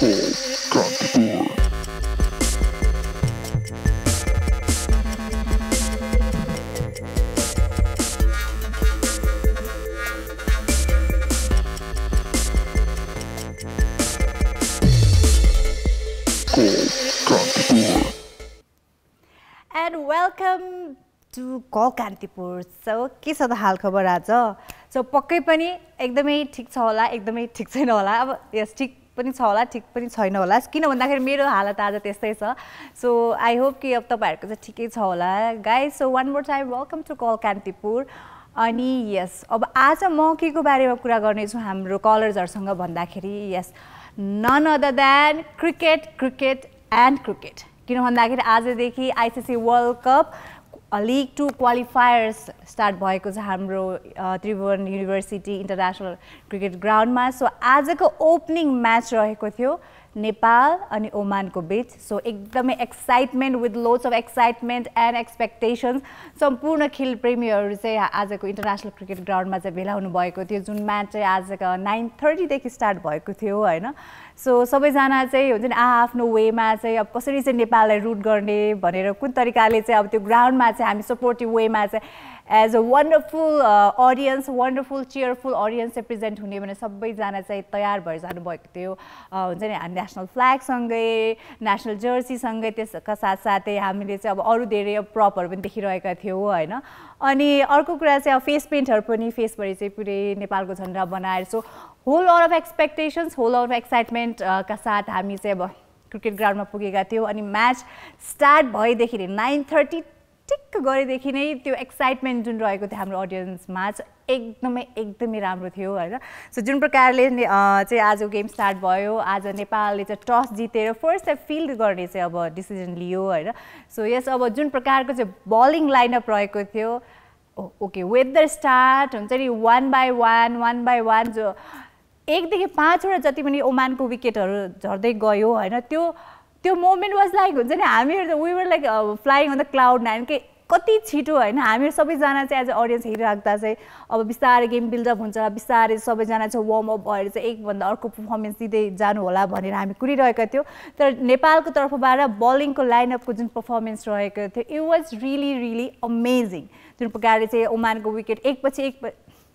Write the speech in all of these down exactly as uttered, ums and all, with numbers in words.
And welcome to Call Kantipur. So, के छ त हाल खबर आज? So, पक्कै पनि एकदमै ठीक छ होला, एकदमै ठीक छैन होला. अब यस ठीक पनि छ होला, ठीक पनि छैन होला. किन भन्दाखेरि मेरो हालत आज त्यस्तै छ. So, I hope कि अब तपाईहरुको चाहिँ ठिकै छ होला. Guys, so one more time welcome to Call Kantipur. अनि यस, अब आज म के को बारेमा कुरा गर्ने छु हाम्रो कलर्सहरुसँग भन्दाखेरि यस, none other than cricket, cricket and cricket. किन भन्दाखेरि आजदेखि ICC world cup league two qualifiers start भएको छ हाम्रो त्रिभुवन युनिभर्सिटी इन्टरनेशनल क्रिकेट ग्राउन्डमा. सो आजको ओपनिङ म्याच रहेको थियो नेपाल अनि ओमानको बीच. सो एकदमै excitement with loads of excitement and expectations सम्पूर्ण खेल प्रेमीहरू चाहिँ आजको इन्टरनेसनल क्रिकेट ग्राउन्डमा चाहिँ भेला हुनु भएको थियो, जुन म्याच चाहिँ आजको नाइन थर्टीदेखि स्टार्ट भएको थियो होइन. सो सबैजना चाहिँ हुन्छ नि आफ्नो वेमा चाहिँ अब कसरी चाहिँ नेपाललाई रुट गर्ने भनेर कुन तरिकाले चाहिँ अब त्यो ग्राउन्डमा चाहिँ हामी सपोर्टिभ वेमा चाहिँ as a wonderful audience wonderful cheerful audience चाहिँ प्रेजेन्ट हुने भने सबैजना चाहिँ तयार भएर जानुभएको थियो. हुन्छ नि नेसनल फ्ल्यागसँगै नेसनल जर्सीसँगै त्यसका साथसाथै हामीले चाहिँ अब अरू धेरै प्रपहरू पनि देखिरहेका थियौँ होइन. अनि अर्को कुरा चाहिँ अब फेस पेन्टहरू पनि फेसभरि चाहिँ पुरै नेपालको झन्डा बनाएर so whole lot of expectations whole lot of एक्साइटमेन्टका साथ हामी चाहिँ अब क्रिकेट ग्राउन्डमा पुगेका थियौँ. अनि म्याच स्टार्ट भएदेखि नै नाइन थर्टी टिक्क गरेदेखि नै त्यो एक्साइटमेन्ट जुन रहेको थियो हाम्रो अडियन्समा एकदमै एकदमै राम्रो थियो होइन. सो जुन प्रकारले चाहिँ आज गेम स्टार्ट भयो, आज नेपालले चाहिँ टस जितेर फर्स्ट चाहिँ फिल्ड गर्ने चाहिँ अब डिसिजन लियो होइन. सो यस अब जुन प्रकारको चाहिँ बलिङ लाइनअप रहेको थियो ओके विथ द स्टार्ट हुन्छ नि one by one one by one जो एकदेखि पाँचवटा जति पनि ओमानको विकेटहरू झर्दै गयो होइन. त्यो त्यो मोमेन्ट वाज लाइक हुन्छ नि हामीहरू we were like flying on the cloud nine के कति छिटो होइन. हामीहरू सबैजना चाहिँ एज अ अडियन्स हेरिराख्दा चाहिँ अब बिस्तारै गेम बिल्डअप हुन्छ, बिस्तारै सबैजना चाहिँ वार्मअप भएर चाहिँ एकभन्दा अर्को पर्फर्मेन्स दिँदै जानु होला भनेर हामी कुरिरहेका थियौँ. तर नेपालको तर्फबाट बलिङको लाइनअपको जुन पर्फर्मेन्स रहेको थियो it was really really amazing. जुन प्रकारले चाहिँ ओमानको विकेट एकपछि एक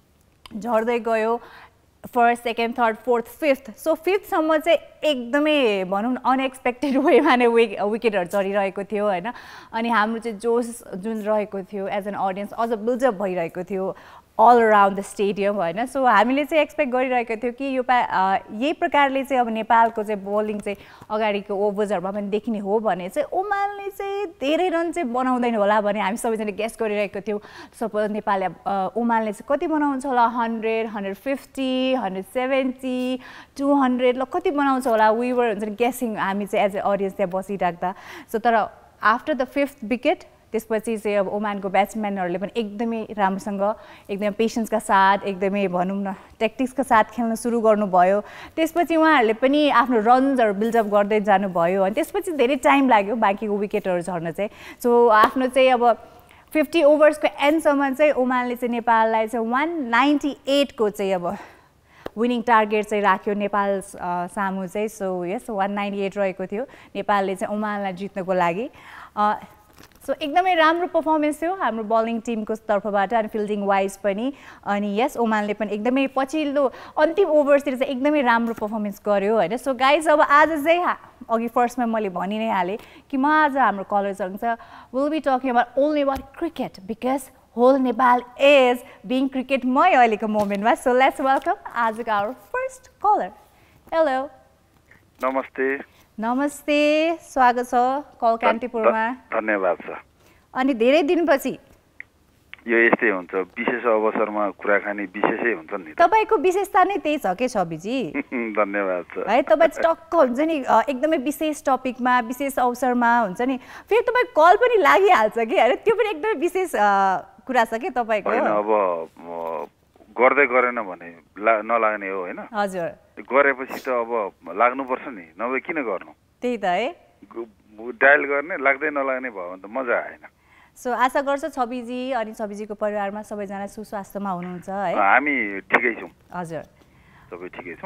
झर्दै गयो, first second third fourth fifth. So फिफ्थसम्म चाहिँ एकदमै भनौँ न अनएक्सपेक्टेड वेमा नै विक विकेटहरू चढिरहेको थियो होइन. अनि हाम्रो चाहिँ जोस जुन रहेको थियो एज एन अडियन्स अझ बिल्डअप भइरहेको थियो अल अराउन्ड द स्टेडियम होइन. सो हामीले चाहिँ एक्सपेक्ट गरिरहेको थियो कि यो पा यही प्रकारले चाहिँ अब नेपालको चाहिँ बलिङ चाहिँ अगाडिको ओभर्सहरूमा पनि देखिने हो भने चाहिँ ओमानले चाहिँ धेरै रन चाहिँ बनाउँदैन होला भने हामी सबैजना गेस गरिरहेको थियौँ. सपोज नेपालले ओमानले चाहिँ कति बनाउँछ होला hundred hundred fifty hundred seventy two hundred ल कति बनाउँछ होला वी वर हुन्छ नि गेसिङ हामी चाहिँ एज ए अडियन्स त्यहाँ बसिराख्दा. सो तर आफ्टर द फिफ्थ विकेट त्यसपछि चाहिँ अब ओमानको ब्याट्सम्यानहरूले पनि एकदमै राम्रोसँग एकदमै पेसेन्सका साथ एकदमै भनौँ न ट्याक्टिक्सका साथ खेल्न सुरु गर्नुभयो. त्यसपछि उहाँहरूले पनि आफ्नो रन्सहरू बिल्डअप गर्दै जानुभयो अनि त्यसपछि धेरै टाइम लाग्यो बाँकीको विकेटहरू झर्न चाहिँ. सो आफ्नो चाहिँ अब फिफ्टी ओभर्सको एन्डसम्म चाहिँ ओमानले चाहिँ नेपाललाई चाहिँ वान नाइन्टी एटको चाहिँ अब विनिङ टार्गेट चाहिँ राख्यो नेपाल सामु चाहिँ. So yes one ninety eight रहेको थियो नेपालले चाहिँ ओमानलाई जित्नको लागि. सो एकदमै राम्रो पर्फर्मेन्स थियो हाम्रो बलिङ टिमको तर्फबाट अनि फिल्डिङ वाइज पनि. अनि यस ओमानले पनि एकदमै पछिल्लो अन्तिम ओभर्सतिर चाहिँ एकदमै राम्रो पर्फर्मेन्स गर्यो होइन. सो गाइज अब आज चाहिँ अघि फर्स्टमा मैले भनि नै हालेँ कि म आज हाम्रो कलर्सहरू चाहिँ will be talking about only about cricket because whole Nepal is being क्रिकेटमै अहिलेको मोमेन्टमा. सो लेट्स वेलकम आजको आवर फर्स्ट कलर. हेलो नमस्ते. नमस्ते, स्वागत छ कल कान्तिपुरमा. धन्यवाद छ. अनि धेरै दिनपछि यो यस्तै हुन्छ विशेष अवसरमा कुराकानी विशेषै हुन्छ नि. तपाईको विशेषता नै त्यही छ के छविजी. धन्यवाद छ है. तपाईँ टक्क हुन्छ नि एकदमै विशेष टपिकमा विशेष अवसरमा हुन्छ नि फेरि तपाईँ कल पनि लागिहाल्छ कि होइन. त्यो पनि एकदमै विशेष कुरा छ कि तपाईँको. अब गर्दै गरेन भने नलाग्ने हो होइन. हजुर गरेपछि त अब लाग्नुपर्छ नि, नभए किन गर्नु. त्यही त है. डायल गर्ने लाग्दै नलाग्ने भयो भने त मजा आएन. सो आशा गर्छ छविजी अनि छविजीको परिवारमा सबैजना सुस्वास्थ्यमा हुनुहुन्छ है. हामी ठिकै छौँ. हजुर सबै ठिकै छौँ.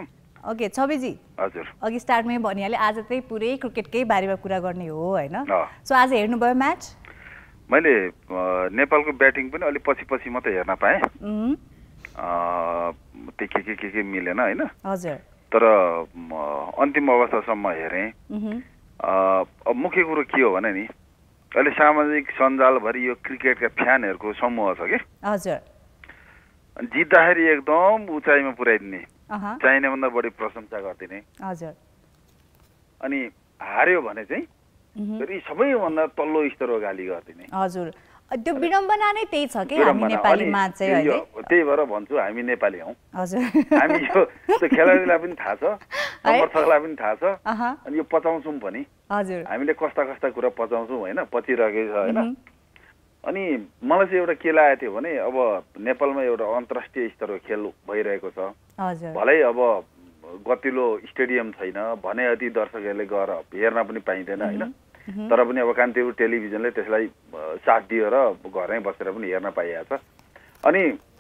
ओके छविजी हजुर अघि स्टार्टमै भनिहालेँ आज चाहिँ पुरै क्रिकेटकै बारेमा कुरा गर्ने हो होइन अँ। सो आज हेर्नुभयो म्याच मैले अ, नेपालको ब्याटिङ पनि अलि पछि पछि मात्रै हेर्न पाएँ उम्, अ, त्यो के के के के मिलेन होइन हजुर तर म, अन्तिम अवस्थासम्म हेरेँ उहुँ, अ, अब मुख्य कुरो के हो भने नि अहिले सामाजिक सञ्जालभरि यो क्रिकेटका फ्यानहरूको समूह छ कि हजुर अनि जित्दाखेरि एकदम उचाइमा पुर्याइदिने अह चाहिने भन्दा बढी प्रशंसा गरिदिने हजुर अनि हार्यो भने चाहिँ उहुँ, फेरि सबैभन्दा तल्लो स्तरको गाली गरिदिने हजुर अ, त्यो विडम्बना नै त्यही छ कि हामी विडम्बना। नेपालीमा अनि चाहिँ यो- अहिले त्यही भएर भन्छु हामी नेपाली हौ हजुर हामी यो त्यो खेलाडीलाई पनि थाहा छ समर्थकलाई पनि थाहा छ अह अनि यो पचाउँछौँ पनि हजुर हामीले कस्ता कस्ता कुरा पचाउँछौँ होइन पचिरहेको छ होइन उहुँ, अनि मलाई चाहिँ एउटा के लागेको थियो भने अब नेपालमा एउटा अन्तर्राष्ट्रिय स्तरको खेल भइरहेको छ हजुर भलै अब गतिलो स्टेडियम छैन भने अति दर्शकहरूले गएर हेर्न पनि पाइँदैन होइन उहुँ, तर पनि अब कान्तिपुर टेलिभिजनले त्यसलाई अ, साथ दिएर घरमै बसेर पनि हेर्न पाइएको छ अनि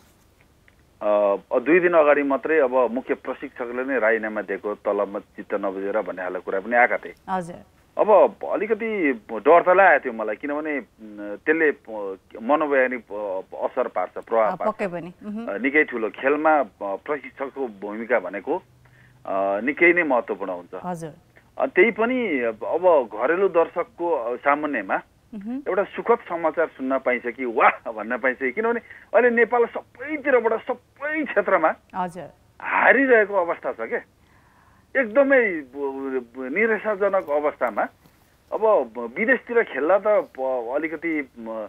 अ, दुई दिन अगाडि मात्रै अब मुख्य प्रशिक्षकले नै राजीनामा दिएको तलबमा चित्त नबुझेर भन्ने खालको कुरा पनि आएका थिए हजुर अब अलिकति डर त लागेको थियो मलाई किनभने अ, त्यसले अ, मनोवैज्ञानिक अ, असर पार्छ अ, प्रभाव पार्छ पक्कै पनि उहुँ, अ, निकै ठुलो खेलमा अ, प्रशिक्षकको भूमिका भनेको अ, निकै नै महत्त्वपूर्ण हुन्छ हजुर अ, त्यही पनि अब घरेलु दर्शकको अ, सामुन्नेमा उहुँ, एउटा सुखद समाचार सुन्न पाइन्छ कि वाह भन्न पाइन्छ कि किनभने अहिले नेपाल सबैतिरबाट सबै क्षेत्रमा हजुर हारिरहेको अवस्था छ क्या एकदमै ब- ब- निराशाजनक अवस्थामा अब विदेशतिर खेल्दा त प- अलिकति म,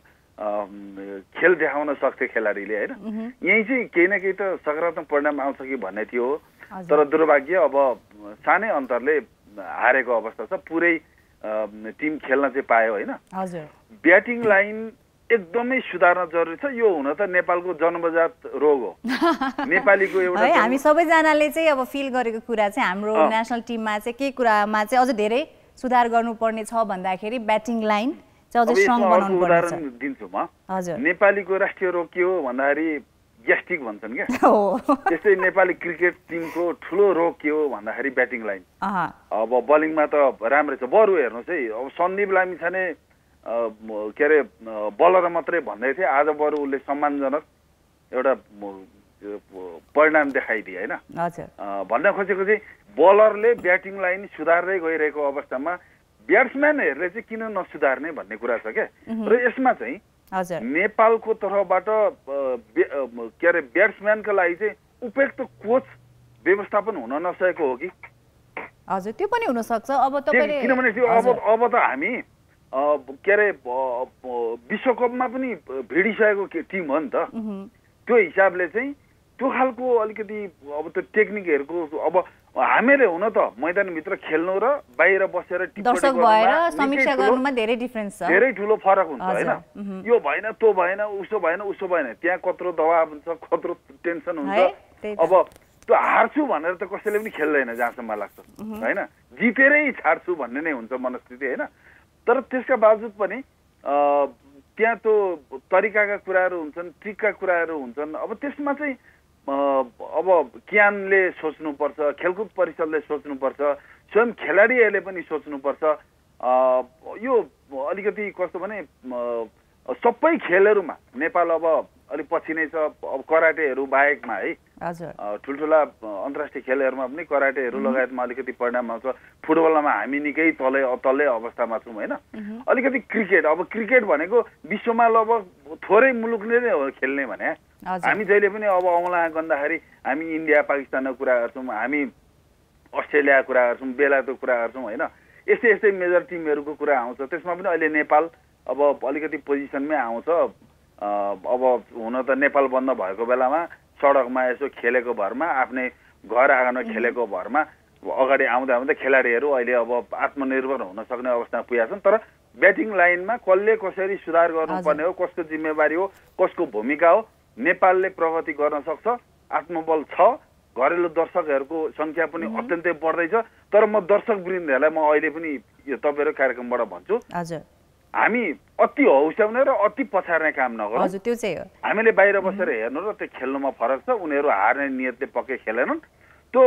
अम, खेल देखाउन सक्थ्यो खेलाडीले होइन उहुँ, यहीँ चाहिँ केही न केही त सकारात्मक परिणाम आउँछ कि भन्ने थियो हजुर तर दुर्भाग्य अब सानै अन्तरले हारेको अवस्था छ पुरै अम, टिम खेल्न चाहिँ पायो होइन हजुर ब्याटिङ लाइन एकदमै सुधार्न जरुरी छ यो हुन त नेपालको जन्मजात रोग हो नेपालीको एउटा है जन्म- हामी सबैजनाले चाहिँ अब फिल गरेको कुरा चाहिँ हाम्रो अँ। नेसनल टिममा चाहिँ के कुरामा चाहिँ अझ धेरै सुधार गर्नुपर्ने छ भन्दाखेरि ब्याटिङ लाइन चाहिँ अब अझ स्ट्रङ यसमा अर्को बनाउनु पर्ने उदाहरण छ दिन्छु म हजुर नेपालीको राष्ट्रिय रोग के हो भन्दाखेरि ग्यास्ट्रिक भन्छन् क्या हो त्यस्तै नेपाली क्रिकेट टिमको ठुलो रोग के हो भन्दाखेरि ब्याटिङ लाइन अह अब बलिङमा त राम्रै छ बरु हेर्नुहोस् है अब सन्दीप लामिछाने अ, म- के अरे अ, बलर मात्रै भन्दै थिए आज बरु उसले सम्मानजनक एउटा म- अ, परिणाम देखाइदिए होइन हजुर अ, भन्न खोजेको चाहिँ बलरले ब्याटिङ लाइन सुधार्दै गइरहेको अवस्थामा ब्याट्सम्यानहरूले चाहिँ किन नसुधार्ने भन्ने कुरा छ क्या उहुँ। र यसमा चाहिँ हजुर नेपालको तर्फबाट अ, बे- अ, म- के अरे ब्याट्सम्यानका लागि चाहिँ उपयुक्त कोच व्यवस्थापन हुन नसकेको हो कि हजुर त्यो पनि हुनसक्छ अब त्यो- तपाईँले किनभने त्यो अब हजुर, अब त हामी अ, के अरे अ, अ, विश्वकपमा पनि भिडिसकेको के- टिम हो नि त उहुँ, त्यो हिसाबले चाहिँ त्यो खालको अलिकति अब त्यो टेक्निकहरूको अब हामीले हुन त मैदानभित्र खेल्नु र बाहिर बसेर टिप्पणी दर्शक गर्नुमा भएर निकै समीक्षा ठुलो- गर्नुमा धेरै डिफरेन्स छ धेरै ठुलो फरक हुन्छ हजुर, होइन उहुँ। यो भएन त्यो भएन उसो भएन उसो भएन त्यहाँ कत्रो दबाब हुन्छ कत्रो टेन्सन हुन्छ है, त्यही त। अब त्यो हार्छु भनेर त कसैले पनि खेल्दैन जहाँसम्म लाग्छ होइन जितेरै छाड्छु भन्ने नै हुन्छ मनस्थिति होइन तर त्यसका बावजुद पनि अ, त्यहाँ त्यो तरिकाका कुराहरू हुन्छन् ट्रिकका कुराहरू हुन्छन् अब त्यसमा चाहिँ अ, अब क्यानले सोच्नुपर्छ खेलकुद परिषदले सोच्नुपर्छ स्वयं खेलाडीहरूले पनि सोच्नुपर्छ अ, यो अलिकति कस्तो भने अ, सबै खेलहरूमा नेपाल अब अलिक पछि नै छ अब कराटेहरू बाहेकमा है हजुर अ, ठुल्ठुला अ, अन्तर्राष्ट्रिय खेलहरूमा पनि कराटेहरू लगायतमा अलिकति परिणाम आउँछ फुटबलमा हामी निकै तलै तल्लै अवस्थामा छौँ होइन अलिकति क्रिकेट अब क्रिकेट भनेको विश्वमा लगभग थोरै मुलुकले नै हो खेल्ने भने हजुर हामी जहिले पनि अब औँला गर्दाखेरि हामी इन्डिया पाकिस्तानको कुरा गर्छौँ हामी अस्ट्रेलियाको कुरा गर्छौँ बेलायतको कुरा गर्छौँ होइन यस्तै यस्तै मेजर टिमहरूको कुरा आउँछ त्यसमा पनि अहिले नेपाल अब अलिकति पोजिसनमै आउँछ अ, अब हुन त नेपाल बन्द भएको बेलामा सडकमा यसो खेलेको भरमा आफ्नै घर आँगनमा खेलेको भरमा अगाडि आउँदा आउँदा खेलाडीहरू अहिले अब आत्मनिर्भर हुन सक्ने अवस्थामा पुगेका छन् तर ब्याटिङ लाइनमा कसले कसरी सुधार गर्नुपर्ने हो कसको जिम्मेवारी हो कसको भूमिका हो नेपालले प्रगति गर्न सक्छ आत्मबल छ घरेलु दर्शकहरूको सङ्ख्या पनि अत्यन्तै बढ्दैछ तर म दर्शक वृन्दहरूलाई म अहिले पनि यो तपाईँहरू कार्यक्रमबाट भन्छु हजुर हामी अति हौस्याउने र अति पछार्ने काम नगरौँ हजुर त्यो चाहिँ हो हामीले बाहिर बसेर हेर्नु र त्यो खेल्नुमा फरक छ उनीहरू हार्ने नियतले पक्कै खेलेनन् त्यो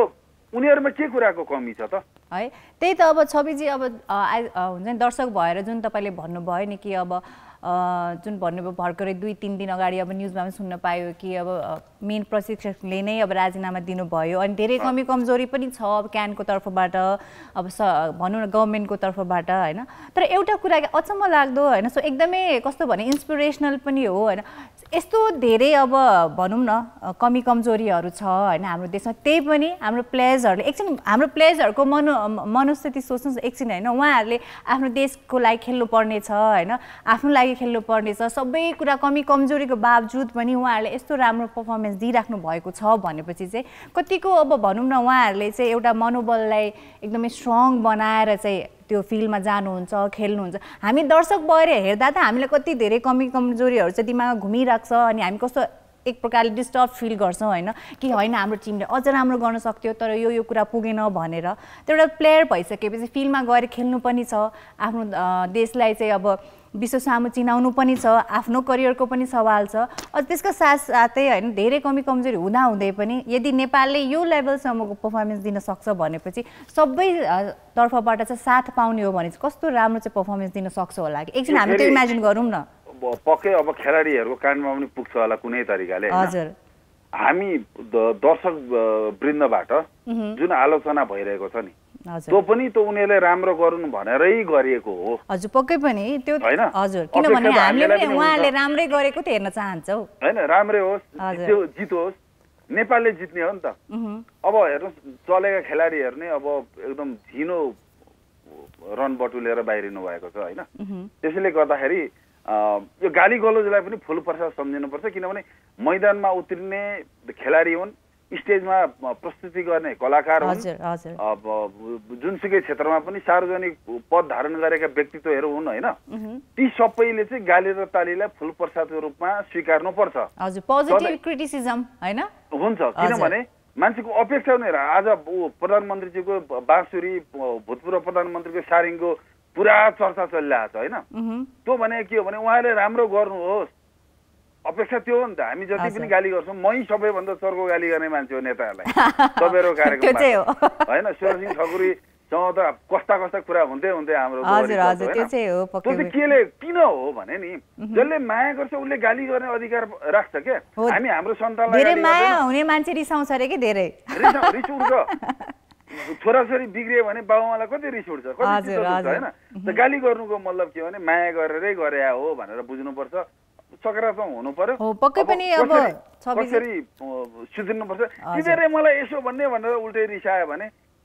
उनीहरुमा के कुराको कमी छ त है त्यही त अब छविजी अब हुन्छ नि दर्शक भएर जुन तपाईले भन्नुभयो नि कि अब जुन भन्नुभयो भर्खरै दुई तीन दिन अगाडि अब न्युजमा पनि सुन्न पायो कि अब मेन प्रशिक्षकले नै अब राजीनामा दिनुभयो अनि धेरै कमी कमजोरी पनि छ अब क्यानको तर्फबाट अब भनौँ न गभर्मेन्टको तर्फबाट हैन तर एउटा कुरा अचम्म लाग्दो हैन सो एकदमै कस्तो भने इन्स्पिरेसनल पनि हो हैन यस्तो धेरै अब भनौँ न कमी कमजोरीहरू छ हैन हाम्रो देशमा त्यही पनि हाम्रो प्लेयर्सहरूले एकछिन हाम्रो प्लेयर्सहरूको मनो मनोस्थिति सोच्नुहोस् एकछिन हैन उहाँहरूले आफ्नो देशको लागि खेल्नु पर्ने छ हैन आफ्नो लागि खेल्नु पर्ने छ सबै कुरा कमी कमजोरीको बावजुद पनि उहाँहरूले यस्तो राम्रो पर्फर्मेन्स दिइराख्नु भएको छ भनेपछि चाहिँ कतिको अब भनौँ न उहाँहरूले चाहिँ एउटा मनोबललाई एकदमै स्ट्रङ बनाएर चाहिँ त्यो फिल्डमा जानुहुन्छ खेल्नुहुन्छ हामी दर्शक भएर हेर्दा त हामीलाई कति धेरै कमी कमजोरीहरू चाहिँ दिमागमा घुमिराख्छ अनि हामी कस्तो एक प्रकारले डिस्टर्ब फिल गर्छौँ हैन कि होइन हाम्रो टिमले अझ राम्रो गर्न सक्थ्यो तर यो यो कुरा पुगेन भनेर त्यो एउटा प्लेयर भइसकेपछि फिल्डमा गएर खेल्नु पनि छ आफ्नो देशलाई चाहिँ अब विश्व सामु चिनाउनु पनि छ आफ्नो करियरको पनि सवाल छ अझ त्यसका साथसाथै हैन धेरै कमी कमजोरी हुँदा हुँदै पनि यदि नेपालले यो लेभलसम्मको पर्फर्मेन्स दिन सक्छ भनेपछि सबै तर्फबाट चाहिँ साथ पाउने हो भने कस्तो राम्रो चाहिँ पर्फर्मेन्स दिन सक्छ होला कि एकछिन हामी त्यो इमेजिन गरौँ न पक्कै अब खेलाडीहरूको कानमा पनि पुग्छ होला कुनै तरिकाले हजुर हामी दर्शक वृन्दबाट जुन आलोचना भइरहेको छ नि त्यो पनि त उनीहरूले राम्रो गरून् भनेरै गरिएको हो हजुर पक्कै पनि त्यो हजुर किनभने हामीले पनि उहाँहरूले राम्रै गरेको त हेर्न चाहन्छौ हैन राम्रै होस् जितोस् नेपालले जित्ने हो नि त अब हेर्नुहोस् चलेका खेलाडीहरू नै अब एकदम झिनो रन बटुलेर बाहिरिनु भएको छ हैन त्यसैले गर्दाखेरि यो गाली गलोजलाई पनि फुल प्रसाद सम्झिनुपर्छ किनभने मैदानमा उत्रिने खेलाडी हुन् स्टेजमा प्रस्तुति गर्ने कलाकार हुन् अब जुनसुकै क्षेत्रमा पनि सार्वजनिक पद धारण गरेका व्यक्तित्वहरू हुन् हैन ती सबैले चाहिँ गाली र तालीलाई फुल प्रसादको रूपमा स्वीकार्नु पर्छ हजुर पोजिटिभ क्रिटिसिजम हैन हुन्छ किनभने मान्छेको अपेक्षा नै आज प्रधानमन्त्रीजीको बाँसुरी भूतपूर्व प्रधानमन्त्रीको सारिङको पुरा चर्चा चलिरहेको छ हैन त्यो भने के हो भने उहाँले राम्रो गर्नुहोस् अपेक्षा त्यो हो नि त हामी जति पनि गाली गर्छौँ मै सबैभन्दा चर्को गाली गर्ने मान्छे हो नेताहरूलाई सबैको कार्यक्रममा हैन शिवसिंह ठकुरीसँग त कस्ता कस्ता कुरा हुँदै हुँदै हाम्रो केले किन हो भने नि जसले माया गर्छ उसले गाली गर्ने अधिकार राख्छ क्या हामी हाम्रो सन्तानलाई धेरै माया हुने मान्छे रिसाउँछ रे के धेरै रिस उठ्छ छोराछोरी बिग्रियो भने बाबुआमालाई कति रिस उठ्छ कति हैन त गाली गर्नुको मतलब के हो भने माया गरेरै गरे हो भनेर बुझ्नुपर्छ सकारात्मक हुनु पर्यो हो पक्कै पनि अब कसरी सुध्रिनुपर्छ तिनीहरूले मलाई यसो भन्ने भनेर उल्टै रिसायो भने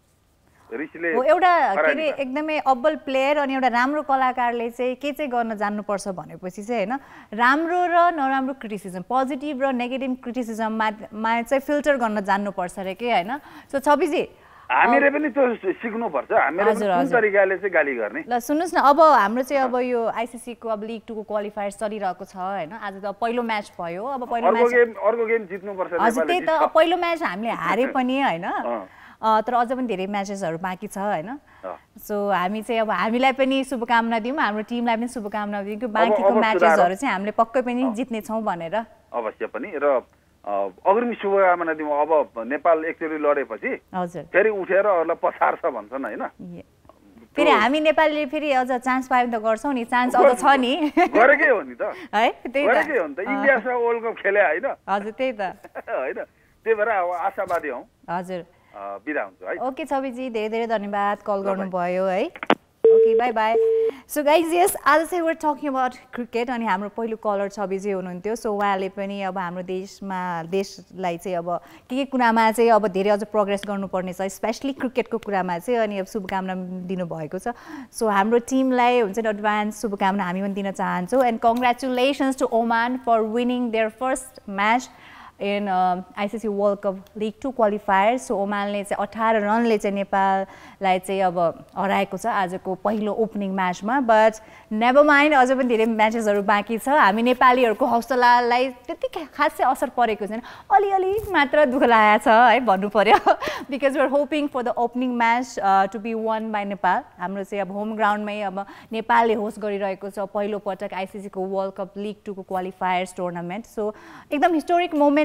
रिसले एउटा के अरे एकदमै अब्बल प्लेयर अनि एउटा राम्रो कलाकारले चाहिँ के चाहिँ गर्न जान्नुपर्छ भनेपछि चाहिँ हैन राम्रो र नराम्रो क्रिटिसिजम पोजिटिभ र नेगेटिभ क्रिटिसिजममा चाहिँ फिल्टर गर्न जान्नुपर्छ रे के हैन सो छविजी हामीले पनि त्यो सिक्नुपर्छ हामीले कुन तरिकाले चाहिँ गाली गर्ने ल सुन्नुस् न अब हाम्रो चाहिँ अब यो आईसीसी को अब लिग टू को क्वालिफायर चलिरहेको छ हैन आज त पहिलो म्याच भयो अब पहिलो म्याच अर्को गेम अर्को गेम जित्नुपर्छ नेपालले हजुर त्यही त पहिलो म्याच हामीले हारे पनि हैन तर अझ पनि धेरै म्याचेसहरु बाँकी छ हैन सो हामी चाहिँ अब हामीलाई पनि शुभकामना दिउँ हाम्रो टिमलाई पनि शुभकामना दिउँ कि बाँकीको म्याचेसहरु चाहिँ हामीले पक्कै पनि जित्ने छौं भनेर अवश्य पनि र अग्रिम शुभकामना दिउँ अब नेपाल एकचोटि लडेपछि हजुर फेरि उठेर अरूलाई पछार्छ भन्छन् हैन फेरि हामी नेपालले फेरि अझ चान्स पायो त गर्छौं नि चान्स अझ छ नि गरेकै हो नि त है त्यही त गरेकै हो नि त इन्डियासँग वर्ल्ड कप खेले हैन हजुर त्यही त हैन त्यही भएर अब आशावादी हौ हजुर बिदा हुन्छ है ओके छविजी धेरै धेरै धन्यवाद कल गर्नुभयो है okay bye bye so guys yes आज चाहिँ वर टकिङ अबाउट क्रिकेट अनि हाम्रो पहिलो कलर छविजी हुनुहुन्थ्यो सो उहाँले पनि अब हाम्रो देशमा देशलाई चाहिँ अब के के कुरामा चाहिँ अब धेरै अझ प्रोग्रेस गर्नुपर्ने छ स्पेसली क्रिकेटको कुरामा चाहिँ अनि अब शुभकामना दिनुभएको छ सो हाम्रो टिमलाई हुन्छ नि एडभान्स शुभकामना हामी पनि दिन चाहन्छौँ and congratulations to Oman for winning their first match in ICC world cup league two qualifier so ओमानले चाहिँ अठार रनले चाहिँ नेपाललाई चाहिँ अब हराएको छ आजको पहिलो ओपनिङ म्याचमा बट नेभर माइन्ड अझ पनि धेरै म्याचेसहरू बाँकी छ हामी नेपालीहरूको हौसलालाई त्यति खासै असर परेको छैन अलिअलि मात्र दुःख लागेको छ है भन्नु पर्यो because we are hoping for the opening match to be won by Nepal हाम्रो चाहिँ अब होम ग्राउन्डमै अब नेपालले होस्ट गरिरहेको छ पहिलो पटक आईसीसीको वर्ल्ड कप लिग टूको क्वालिफायर्स टुर्नामेन्ट सो एकदम हिस्टोरिक मोमेन्ट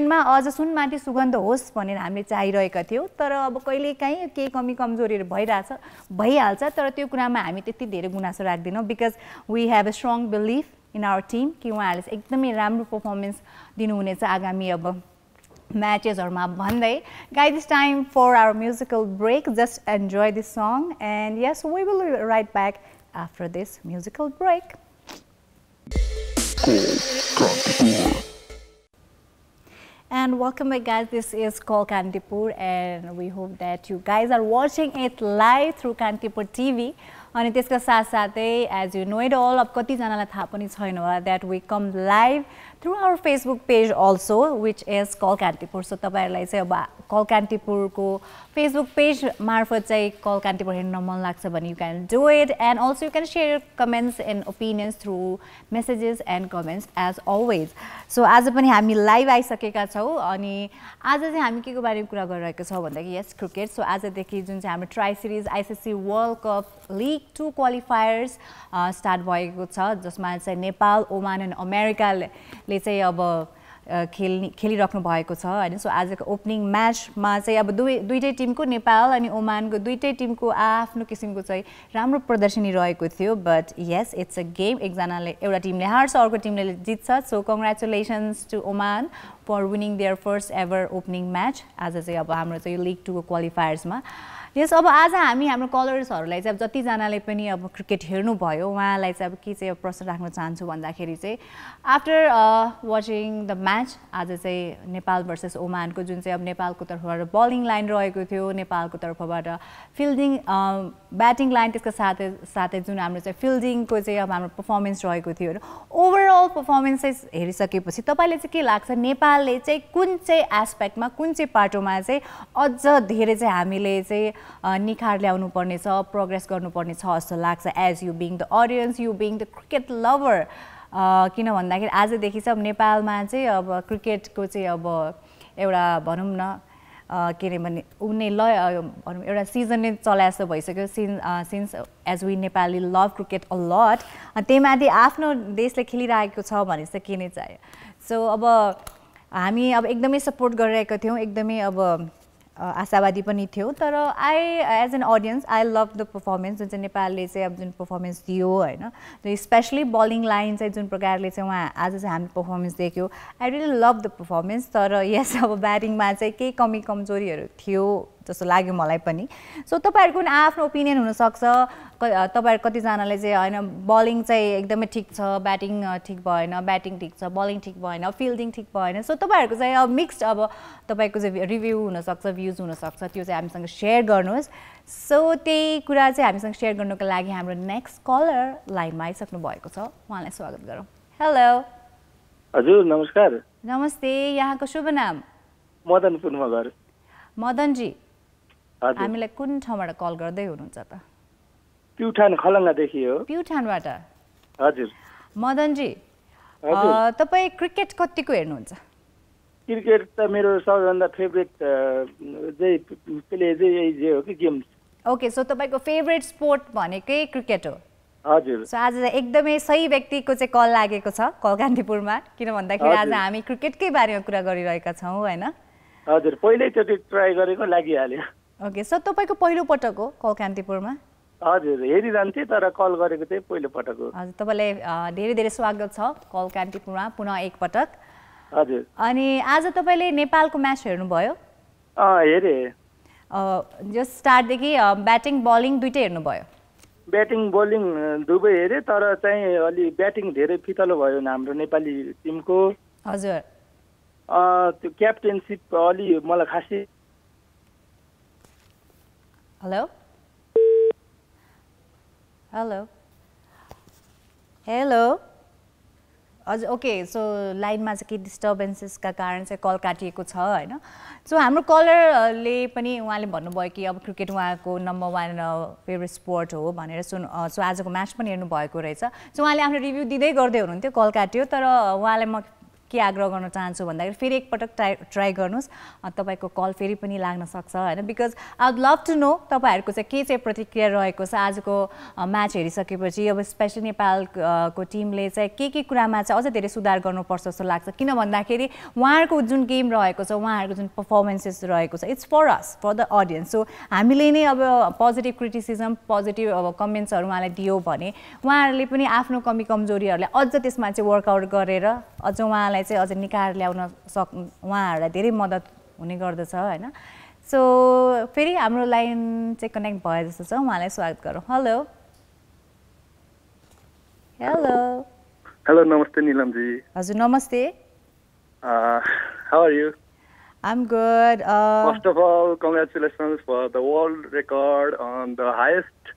सिजनमा अझ सुनमाटी सुगन्ध होस् भनेर हामीले चाहिरहेका थियौँ तर अब कहिलेकाहीँ केही कमी कमजोरीहरू भइरहेछ भइहाल्छ तर त्यो कुरामा हामी त्यति धेरै गुनासो राख्दैनौँ because we have a strong belief in our team कि उहाँहरूले चाहिँ एकदमै राम्रो पर्फर्मेन्स दिनुहुनेछ आगामी अब म्याचेसहरुमा भन्दै guys it's time for our musical break just enjoy this song and yes we will be right back after this musical break. And welcome back guys, this is Call Kantipur and we hope that you guys are watching it live through Kantipur T V. अनि त्यसका साथसाथै as you know it all अब कतिजनालाई थाहा पनि छैन होला that we come live through our Facebook page also which is Call Kantipur. So तपाईहरुलाई चाहिँ अब Call Kantipur को Facebook page मार्फत चाहिँ Call Kantipur हेर्न मन लाग्छ भने you can do it and also you can share your comments and opinions through messages and comments as always. So आज पनि हामी लाइभ आइसकेका छौं अनि आज चाहिँ हामी केको बारेमा कुरा गरिरहेका छौं भन्दाखेरि यस क्रिकेट. सो आजदेखि जुन चाहिँ हाम्रो tri series ICC world cup league two qualifiers start भएको छ जसमा चाहिँ नेपाल ओमान अनि अमेरिकाले चाहिँ अब खेल्ने खेलिराख्नु भएको छ हैन. सो आजको ओपनिङ म्याचमा चाहिँ अब दुई दुईटै टिमको नेपाल अनि ओमानको दुईटै टिमको आफ्नो किसिमको चाहिँ राम्रो प्रदर्शनी रहेको थियो but yes it's a game. एकजनाले एउटा टिमले हार्छ अर्को टिमले जित्छ. So congratulations to Oman for winning their first ever opening match. आज चाहिँ अब हाम्रो चाहिँ लिग टू को क्वालिफायर्समा यस अब आज हामी हाम्रो कलर्सहरूलाई चाहिँ अब जतिजनाले पनि अब क्रिकेट हेर्नुभयो उहाँलाई चाहिँ अब के चाहिँ प्रश्न राख्न चाहन्छु भन्दाखेरि चाहिँ आफ्टर वाचिङ द म्याच आज चाहिँ नेपाल भर्सेस ओमानको जुन चाहिँ अब नेपालको तर्फबाट बलिङ लाइन रहेको थियो नेपालको तर्फबाट फिल्डिङ ब्याटिङ लाइन त्यसका साथै साथै जुन हाम्रो चाहिँ फिल्डिङको चाहिँ अब हाम्रो पर्फर्मेन्स रहेको थियो ओभरअल पर्फर्मेन्स चाहिँ हेरिसकेपछि तपाईँले चाहिँ के लाग्छ नेपालले चाहिँ कुन चाहिँ एस्पेक्टमा कुन चाहिँ पाटोमा चाहिँ अझ धेरै चाहिँ हामीले चाहिँ निखार ल्याउनु पर्ने छ प्रोग्रेस गर्नुपर्ने छ जस्तो लाग्छ as you being the audience you being the cricket lover. किन भन्दाखेरि आजदेखि चाहिँ अब नेपालमा चाहिँ अब क्रिकेटको चाहिँ अब एउटा भनौँ न के अरे भने उनी ल भनौँ एउटा सिजन नै चलाए जस्तो भइसक्यो sin since as we Nepali love cricket a lot. त्यही माथि आफ्नो देशले खेलिरहेको छ भने चाहिँ के नै चाहियो. सो अब हामी अब एकदमै सपोर्ट गरिरहेका थियौँ एकदमै अब आशावादी पनि थियो तर I as an audience I love the performance जुन चाहिँ नेपालले चाहिँ अब जुन पर्फर्मेन्स दियो होइन स्पेसली बलिङ लाइन चाहिँ जुन प्रकारले चाहिँ उहाँ आज चाहिँ हामी पर्फर्मेन्स देख्यो I really love the performance. तर यस अब ब्याटिङमा चाहिँ केही कमी कमजोरीहरू थियो जस्तो लाग्यो मलाई पनि. सो तपाईँहरूको पनि आफ्नो ओपिनियन हुनसक्छ तपाईँहरू कतिजनाले चाहिँ होइन बलिङ चाहिँ एकदमै ठिक छ ब्याटिङ ठिक भएन ब्याटिङ ठिक छ बलिङ ठिक भएन फिल्डिङ ठिक भएन. सो तपाईँहरूको चाहिँ अब मिक्स्ड अब तपाईँको चाहिँ रिभ्यू हुनसक्छ भ्युज हुनसक्छ त्यो चाहिँ हामीसँग सेयर गर्नुहोस्. सो त्यही कुरा चाहिँ हामीसँग सेयर गर्नुको लागि हाम्रो नेक्स्ट कलर लाइनमा आइसक्नु भएको छ उहाँलाई स्वागत गरौँ. हेलो हजुर नमस्कार. नमस्ते यहाँको शुभ नाम? मदनपुरमा घर. मदनजी हामीलाई कुन ठाउँबाट कल गर्दै हुनुहुन्छ त? प्युठान खलङ्गादेखि हो. प्युठानबाट? हजुर. मदनजी तपाईँ क्रिकेट कतिको हेर्नुहुन्छ? क्रिकेट त मेरो सबैभन्दा फेभरेट चाहिँ प्ले चाहिँ यही हो कि गेम. ओके सो तपाईँको फेभरेट स्पोर्ट भनेकै क्रिकेट हो? हजुर. सो आज चाहिँ एकदमै सही व्यक्तिको चाहिँ कल लागेको छ कल कान्तिपुरमा किन भन्दाखेरि आज हामी क्रिकेटकै बारेमा कुरा गरिरहेका छौँ होइन? हजुर पहिल्यैचोटि ट्राई गरेको लागिहाल्यो. ओके सो तपाईँको पहिलो पटक हो कल कान्तिपुरमा? हजुर हेरिरहन्थेँ तर कल गरेको चाहिँ पहिलो पटक हो. हजुर तपाईँलाई धेरै धेरै स्वागत छ कल कान्तिपुरमा पुनः एकपटक. हजुर. अनि आज तपाईँले नेपालको म्याच हेर्नुभयो? अँ हेरेँ. जो स्टार्टदेखि ब्याटिङ बलिङ दुइटै हेर्नुभयो? ब्याटिङ बलिङ दुवै हेरेँ तर चाहिँ अलि ब्याटिङ धेरै फितलो भयो हाम्रो नेपाली टिमको. हजुर. त्यो क्याप्टेनसिप अलि मलाई खासै. हेलो हेलो हेलो हजुर. ओके सो लाइनमा चाहिँ केही डिस्टर्बेन्सेसका कारण चाहिँ कल काटिएको छ होइन. सो हाम्रो कलरले पनि उहाँले भन्नुभयो कि अब क्रिकेट उहाँको नम्बर वान फेभरेट स्पोर्ट हो भनेर. सुन सो आजको म्याच पनि हेर्नुभएको रहेछ. सो उहाँले आफ्नो रिभ्यू दिँदै गर्दै हुनुहुन्थ्यो कल काट्यो तर उहाँलाई म के आग्रह गर्न चाहन्छु भन्दाखेरि फेरि एकपटक ट्राई ट्राई गर्नुहोस्, तपाईँको कल फेरि पनि लाग्न सक्छ होइन। Because I would love to know तपाईँहरूको चाहिँ के चाहिँ प्रतिक्रिया रहेको छ आजको म्याच हेरिसकेपछि। अब स्पेसली नेपालको टिमले चाहिँ के के कुरामा चाहिँ अझ धेरै सुधार गर्नुपर्छ जस्तो लाग्छ, किन भन्दाखेरि उहाँहरूको जुन गेम रहेको छ, उहाँहरूको जुन पर्फर्मेन्सेस रहेको छ, it's for us, for the audience. So हामीले नै अब पोजिटिभ क्रिटिसिजम, पोजिटिभ अब कमेन्ट्सहरू उहाँलाई दियो भने उहाँहरूले पनि आफ्नो कमी कमजोरीहरूलाई अझ त्यसमा चाहिँ वर्कआउट गरेर अझ उहाँलाई चाहिँ अझ निकालेर ल्याउन सक् उहाँहरूलाई धेरै मद्दत हुने गर्दछ होइन। सो फेरि हाम्रो लाइन चाहिँ कनेक्ट भयो जस्तो छ, उहाँलाई स्वागत गरौँ। हेलो हेलो हेलो नमस्ते निलमजी। हजुर नमस्ते। How are you? I'm good. Uh, First of all, congratulations for the world record on the highest.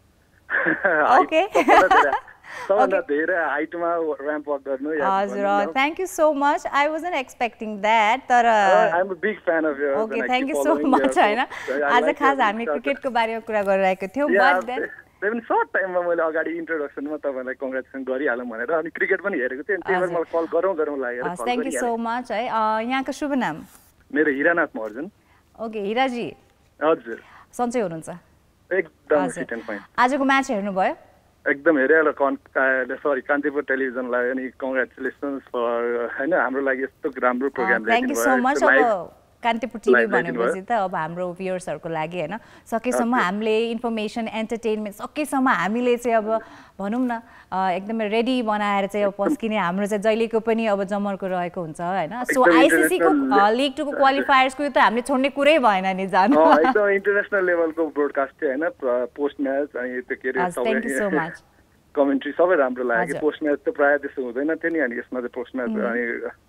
Okay. सबभन्दा धेरै हाइटमा र्याम्प वक गर्नु। हजुर, thank you so much. I wasn't expecting that. तर I'm a big fan of yours. Okay, thank you so much हैन। आज खास हामी क्रिकेटको बारेमा कुरा गरिरहेको थियौँ, but then पनि सर्ट टाइममा मैले अगाडि इन्ट्रोडक्सनमा तपाईँलाई कङ्ग्रेचुलेसन गरिहालौँ भनेर अनि क्रिकेट पनि हेरेको थिएँ, त्यही भएर मलाई कल गरौँ गरौँ लागेर call thank you so much है। यहाँको शुभ नाम? मेरो हिरानाथ महर्जन। ओके हिराजी, हजुर सन्चै हुनुहुन्छ? एकदम फिट एन्ड फाइन। आजको म्याच हेर्नुभयो? एकदम हेरेर कन् सरी कान्तिपुर टेलिभिजनलाई अनि कङ्ग्रेचुलेसन्स फर होइन हाम्रो लागि यस्तो राम्रो program thank you so much. अब कान्तिपुर टिभी भनेपछि त अब हाम्रो भ्युअर्सहरूको लागि होइन सकेसम्म हामीले इन्फर्मेसन एन्टरटेनमेन्ट सकेसम्म हामीले चाहिँ अब भनौँ न एकदमै रेडी बनाएर चाहिँ अब पस्किने हाम्रो चाहिँ जहिलेको पनि अब जमर्को रहेको हुन्छ होइन। सो आइसिसीको लिग टूको क्वालिफायर्सको त हामीले छोड्ने कुरै भएन नि जानु, एकदम इन्टरनेसनल लेभलको ब्रोडकास्ट थियो होइन, पोस्ट म्याच अनि त्यो के अरे thank you so much commentary सबै राम्रो लाग्यो। पोस्ट म्याच त प्रायः त्यस्तो हुँदैन थियो नि, अनि यसमा चाहिँ पोस्ट म्याच अनि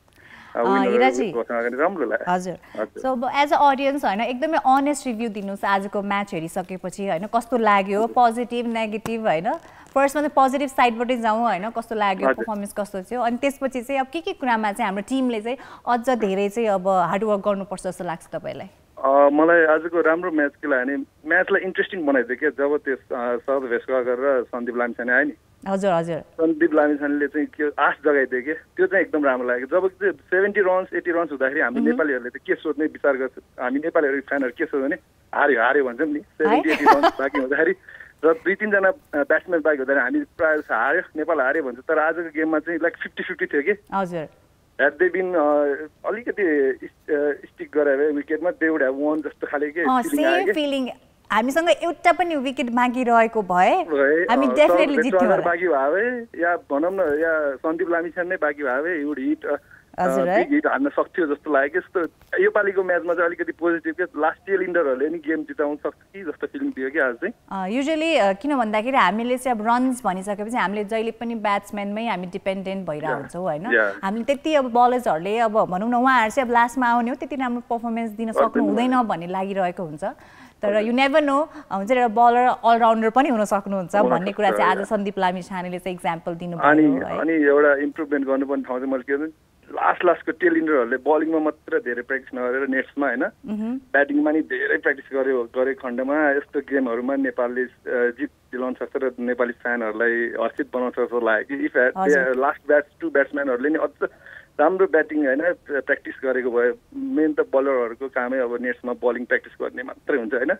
हिराजी राम्रो लाग्यो। हजुर, सो अब एज अ अडियन्स होइन एकदमै अनेस्ट रिभ्यू दिनुहोस् आजको म्याच हेरिसकेपछि होइन, कस्तो लाग्यो, पोजिटिभ नेगेटिभ होइन। फर्स्टमा चाहिँ पोजिटिभ साइडबाटै जाउँ होइन, कस्तो लाग्यो, पर्फर्मेन्स कस्तो थियो, अनि त्यसपछि चाहिँ अब के के कुरामा चाहिँ हाम्रो टिमले चाहिँ अझ धेरै चाहिँ अब हार्डवर्क गर्नुपर्छ जस्तो लाग्छ तपाईँलाई? मलाई आजको राम्रो म्याच के लाग्यो भने म्याचलाई इन्ट्रेस्टिङ बनाइदियो क्या, जब त्यो साउथ भेस्टगर र सन्दीप लामिछाने आयो नि। हजुर हजुर, सन्दीप लामिछानेले चाहिँ के आश जगाइदियो कि त्यो चाहिँ एकदम राम्रो लाग्यो। जब चाहिँ सेभेन्टी रन्स एटी रन्स हुँदाखेरि हामी नेपालीहरूले त के सोध्ने विचार गर्छ, हामी नेपालीहरू फ्यानहरू के सोध्यो भने हार्यो हार्यो भन्छौँ नि, सेभेन्टी एटी रन्स बाँकी हुँदाखेरि र दुई तिनजना ब्याट्सम्यान बाँकी हुँदाखेरि हामी प्रायः हार्यो नेपाल हार्यो भन्छ। तर आजको गेममा चाहिँ लाइक फिफ्टी फिफ्टी थियो कि। हजुर, had they been अलिकति स्टिक गरे भए विकेटमा दे वुड हेभ वन जस्तो खाले के सेम फिलिङ हामीसँग एउटा पनि विकेट बाँकी रहेको भए हामी डेफिनेटली जित्थ्यौँ होला। बाँकी भए या भनौँ न या सन्दीप लामिछाने नै बाँकी भए he would hit big hit हान्न सक्थ्यो जस्तो लाग्यो। यस्तो योपालिको म्याचमा चाहिँ अलिकति पोजिटिभ के लास्ट टेल इन्डरहरूले नि गेम जिताउन सक्छ कि जस्तो फिलिङ दियो कि आज चाहिँ। युजली किन भन्दाखेरि हामीले चाहिँ अब रन्स भनिसकेपछि हामीले जहिले पनि ब्याट्सम्यानमै हामी डिपेन्डेन्ट भइरहेको हुन्छौँ होइन। हामीले त्यति अब बलर्सहरूले अब भनौँ न उहाँहरू चाहिँ अब लास्टमा आउने हो त्यति राम्रो पर्फर्मेन्स दिन सक्नु हुँदैन भन्ने लागिरहेको हुन्छ। तर यु नेभर नो हुन्छ एउटा बलर अलराउन्डर पनि हुन सक्नुहुन्छ भन्ने कुरा चाहिँ आज सन्दीप लामिछानेले चाहिँ इक्जाम्पल दिनुभयो। अनि एउटा इम्प्रुभमेन्ट गर्नुपर्ने ठाउँ चाहिँ मैले के भन्छ लास्ट लास्टको टेल इन्डरहरूले बलिङमा मात्र धेरै प्र्याक्टिस नगरेर नेट्समा होइन ब्याटिङमा नि धेरै प्र्याक्टिस गर्यो गरेको खण्डमा यस्तो गेमहरूमा नेपालले जित दिलाउन सक्छ र नेपाली फ्यानहरूलाई हर्षित बनाउन सक्छ जस्तो लाग्यो कि इफ लास्ट ब्याट्स टु ब्याट्सम्यानहरूले नि अझ राम्रो ब्याटिङ होइन प्र्याक्टिस गरेको भए मेन त बलरहरूको कामै अब नेट्समा बलिङ प्र्याक्टिस गर्ने मात्रै हुन्छ होइन।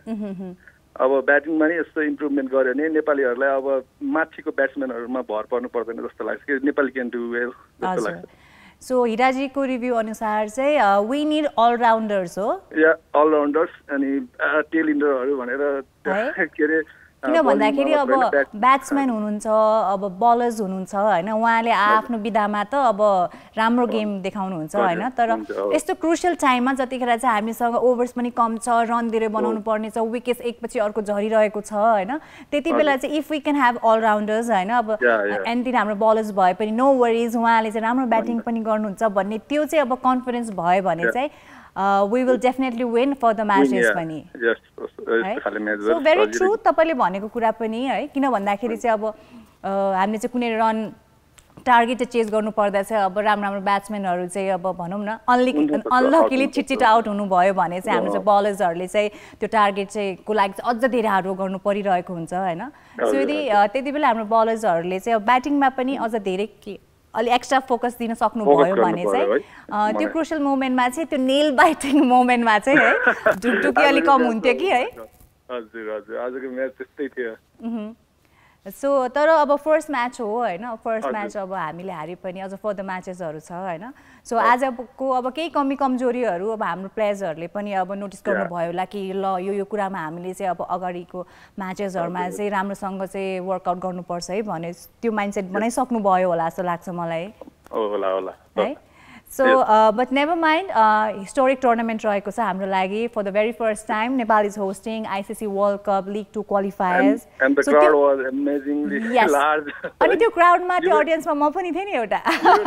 अब ब्याटिङमा नि यस्तो इम्प्रुभमेन्ट गर्यो भने नेपालीहरूलाई अब माथिको ब्याट्सम्यानहरूमा भर पर्नु पर्दैन जस्तो लाग्छ कि नेपाली क्यान डु वेल जस्तो लाग्छ। सो हिराजीको रिभ्यू अनुसार चाहिँ वी निड अलराउन्डर्स हो या अलराउन्डर्स अनि टेल इन्डरहरू भनेर के अरे किन भन्दाखेरि अब ब्याट्सम्यान हुनुहुन्छ अब बलर्स हुनुहुन्छ होइन उहाँले आफ्नो विधामा त अब राम्रो गेम देखाउनुहुन्छ होइन। तर यस्तो क्रुसियल टाइममा जतिखेर चाहिँ हामीसँग ओभर्स पनि कम छ रन धेरै बनाउनु पर्ने छ विकेट्स एकपछि अर्को झरिरहेको छ होइन त्यति बेला चाहिँ इफ वी क्यान ह्याभ अलराउन्डर्स होइन अब एन्ड हाम्रो बलर्स भए पनि नो वरिज उहाँले चाहिँ राम्रो ब्याटिङ पनि गर्नुहुन्छ भन्ने त्यो चाहिँ अब कन्फिडेन्स भयो भने चाहिँ Uh, we will definitely win for the matches yeah. पनि yes right? So very true तपाईले भनेको कुरा पनि है किन भन्दाखेरि चाहिँ अब हामीले चाहिँ कुनै रन टार्गेट चेज गर्नु पर्दा चाहिँ अब राम्रो राम्रो ब्याट्सम्यानहरू चाहिँ अब भनौँ न अनलकीली छिटछिट आउट हुनुभयो भने चाहिँ हाम्रो चाहिँ बलर्सहरूले चाहिँ त्यो टार्गेट चाहिँ को लागि चाहिँ अझ धेरै हार्ड वर्क गर्नु परिरहेको हुन्छ होइन। सो यदि त्यति बेला हाम्रो बलर्सहरूले चाहिँ अब ब्याटिङमा पनि अझ धेरै के अलि एक्स्ट्रा फोकस दिन सक्नुभयो भने चाहिँ त्यो क्रुसियल मोमेन्टमा चाहिँ त्यो नेल बाइटिङ मोमेन्टमा चाहिँ है ढुकढुकी अलि कम हुन्थ्यो कि है हजुर हजुर आजको म्याच त्यस्तै थियो सो तर अब फर्स्ट म्याच हो होइन फर्स्ट म्याच अब हामीले हारे पनि अझ फर्दर म्याचेसहरू छ होइन सो आजको अब केही कमी कमजोरीहरू अब हाम्रो प्लेयर्सहरूले पनि अब नोटिस गर्नुभयो होला कि ल यो यो कुरामा हामीले चाहिँ अब अगाडिको म्याचेसहरूमा चाहिँ राम्रोसँग चाहिँ वर्कआउट गर्नुपर्छ है भने त्यो माइन्डसेट बनाइसक्नुभयो होला जस्तो लाग्छ मलाई होला होला है so but never mind historic tournament रहेको छ हाम्रो लागि for the very first time Nepal is hosting ICC world cup league two qualifiers अनि त्यो क्राउडमा त्यो अडियन्समा म पनि थिएँ नि एउटा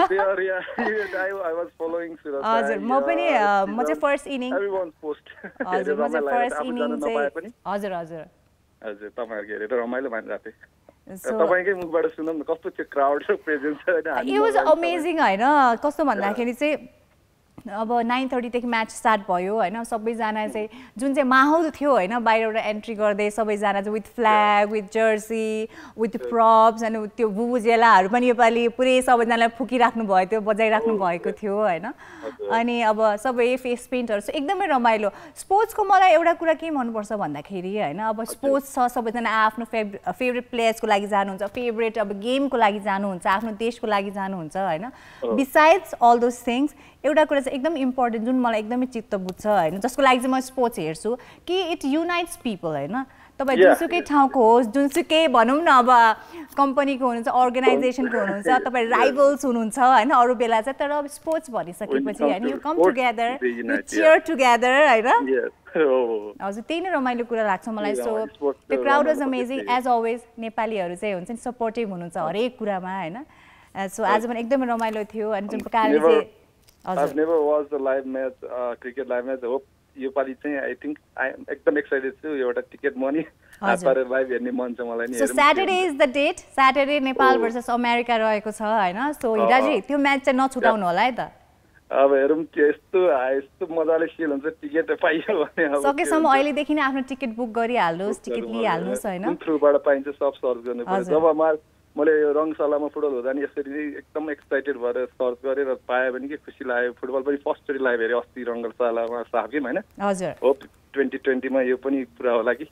हजुर म पनि म चाहिँ फर्स्ट इनिङ हजुर म चाहिँ फर्स्ट इनिङ चाहिँ हजुर हजुर हजुर तपाईँहरूको हेरेर रमाइलो मानिरहेको थिएँ तपाईकै मुखबाट सुनौँ न कस्तो थियो क्राउड र प्रेजेन्स हैन इट वाज अमेजिङ हैन कस्तो भन्दाखेरि चाहिँ अब नाइन थर्टीदेखि म्याच स्टार्ट भयो होइन सबैजना चाहिँ जुन चाहिँ माहौल थियो होइन बाहिरबाट एन्ट्री गर्दै सबैजना चाहिँ with flag with jersey with props अनि त्यो बुबुजेलाहरू पनि योपालि पुरै सबैजनालाई फुकिराख्नु भयो त्यो बजाइराख्नु भएको थियो होइन अनि अब सबै फेस पेन्टहरू एकदमै रमाइलो स्पोर्ट्सको मलाई एउटा कुरा के मनपर्छ भन्दाखेरि होइन अब स्पोर्ट्स छ सबैजना आफ्नो फेभ फेभरेट प्लेयर्सको लागि जानुहुन्छ फेभरेट अब गेमको लागि जानुहुन्छ आफ्नो देशको लागि जानुहुन्छ होइन बिसाइड्स अल दोज थिङ्स एउटा कुरा चाहिँ एकदम इम्पोर्टेन्ट जुन मलाई एकदमै चित्त बुझ्छ होइन जसको लागि चाहिँ म स्पोर्ट्स हेर्छु कि इट युनाइट्स पिपल होइन तपाईँ जुनसुकै ठाउँको होस् जुनसुकै भनौँ न अब कम्पनीको हुनुहुन्छ अर्गनाइजेसनको हुनुहुन्छ तपाईँ राइभल्स हुनुहुन्छ होइन अरू बेला चाहिँ तर अब स्पोर्ट्स भनिसकेपछि होइन you come together you cheer together होइन हजुर त्यही नै रमाइलो कुरा लाग्छ मलाई सो त्यो crowd was amazing as always नेपालीहरू चाहिँ हुन्छ नि सपोर्टिभ हुनुहुन्छ हरेक कुरामा होइन सो आज पनि एकदमै रमाइलो थियो अनि जुन प्रकारले चाहिँ I've never watched a live match, uh, cricket live match. I hope यो पालि चाहिँ I think I am एकदम excited छु एउटा टिकट मनी आफर लाइभ हेर्ने मन छ मलाई नि so Saturday is the date Saturday Nepal versus America रहेको छ हैन सो हिराजी त्यो म्याच चाहिँ नछुटाउनु होला है त अब हेरौँ यस्तो यस्तो मजाले सेल हुन्छ टिकट पाइयो भने अब सकेसम्म अहिलेदेखि नै आफ्नो टिकट बुक गरिहाल्नुहोस् टिकट लिइहाल्नुहोस् हैन थ्रुबाट पाइन्छ सब सर्च गर्नु पर्छ जब म मैले यो रङशालामा फुटबल हुँदा नि यसरी एकदम एक्साइटेड भएर सर्च गरेर पाएँ भने के खुसी लाग्यो फुटबल पनि फर्स्टचोटि लाइभ हेरेँ अस्ति रङ्गशालामा साकिम होइन हजुर होप ट्वेन्टी ट्वेन्टीमा यो पनि पुरा होला कि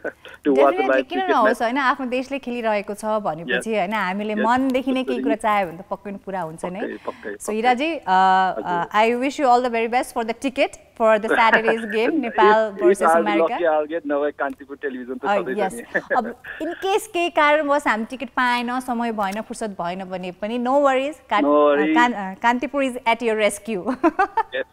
किन नहोस् होइन आफ्नो देशले खेलिरहेको छ भनेपछि होइन हामीले मनदेखि नै केही कुरा चाह्यो भने त पक्कै पनि पुरा हुन्छ नै so Hira ji I wish you all the very best for the ticket for the Saturday's game, Nepal versus if America. Lucky, I'll get Navai Kantipur television. Uh, yes. अब in case के कारणवश हामी टिकट पाएन समय भएन फुर्सद भएन भने पनि no worries. Kan no worries. Kan uh, Kantipur is at your rescue. Yes.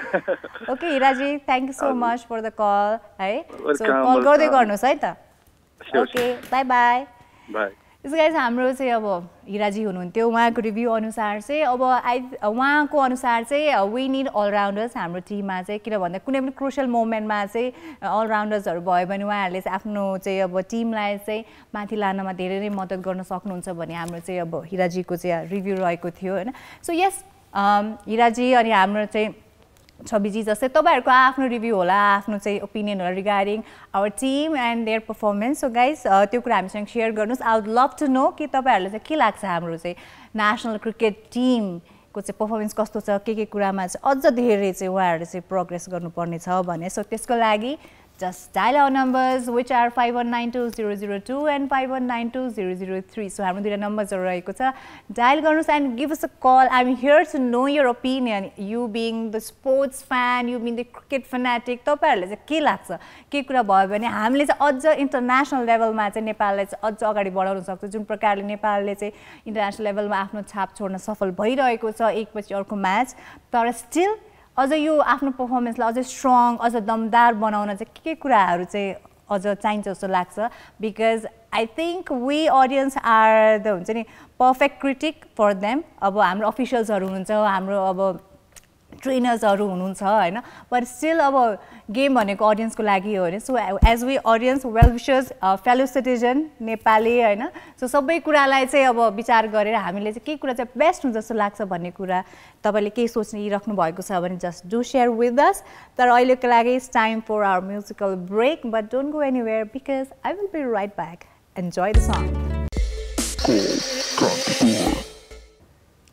Okay, Hiraji, thank you so much for the call. Hey. Welcome, so call गर्दै गर्नुस् है त. Sure. Okay, bye bye. Bye. This guys हाम्रो चाहिँ अब हिराजी हुनुहुन्थ्यो उहाँको review अनुसार चाहिँ अब आई उहाँको अनुसार चाहिँ वी निड अलराउन्डर्स हाम्रो टिममा चाहिँ किन भन्दा कुनै पनि क्रुसियल मोमेन्टमा चाहिँ अलराउन्डर्सहरू भयो भने उहाँहरूले चाहिँ आफ्नो चाहिँ अब टिमलाई चाहिँ माथि लानमा धेरै नै मद्दत गर्न सक्नुहुन्छ भन्ने हाम्रो चाहिँ अब हिराजीको चाहिँ रिभ्यू रहेको थियो होइन सो यस हिराजी अनि हाम्रो चाहिँ छविजी जस्तै तपाईँहरूको आफ्नो रिभ्यू होला आफ्नो चाहिँ ओपिनियन होला regarding our team and their performance so guys त्यो कुरा हामीसँग सेयर गर्नुहोस् I would love to know कि तपाईँहरूलाई चाहिँ के लाग्छ हाम्रो चाहिँ नेसनल क्रिकेट टिमको चाहिँ पर्फर्मेन्स कस्तो छ के के कुरामा चाहिँ अझ धेरै चाहिँ उहाँहरूले चाहिँ प्रोग्रेस गर्नुपर्ने छ भने सो त्यसको लागि just dial our numbers which are five one nine two zero zero two and five one nine two zero zero three. So हाम्रो दुईटा नम्बर्सहरु रहेको छ dial गर्नुस् and give us a call. I'm here to know your opinion. You being the sports fan, you being the cricket fanatic, तपाईहरुले चाहिँ के लाग्छ के कुरा भयो भने हामीले चाहिँ अझ इन्टरनेशनल लेभलमा चाहिँ नेपाललाई चाहिँ अझ अगाडि बढाउन सक्छ जुन प्रकारले नेपालले चाहिँ इन्टरनेशनल लेभलमा आफ्नो छाप छोड्न सफल भइरहेको छ एकपछि अर्को म्याच तर स्टिल अझ यो आफ्नो पर्फर्मेन्सलाई अझ स्ट्रङ अझ दमदार बनाउन चाहिँ के के कुराहरू चाहिँ अझ चाहिन्छ जस्तो लाग्छ because I think we audience are the हुन्छ नि पर्फेक्ट क्रिटिक फर देम अब हाम्रो अफिसियल्सहरू हुनुहुन्छ हाम्रो अब ट्रेनर्सहरू हुनुहुन्छ हैन बट स्टिल अब गेम भनेको अडियन्सको लागि हो हैन so as we audience well wishers fellow citizen Nepali हैन सो सबै कुरालाई चाहिँ अब विचार गरेर हामीले चाहिँ के कुरा चाहिँ बेस्ट हुन्छ जस्तो लाग्छ भन्ने कुरा तपाईले के सोचिराख्नु भएको छ भने just do share with us तर अहिलेको लागि it's time for our musical break but don't go anywhere because I will be right back enjoy the song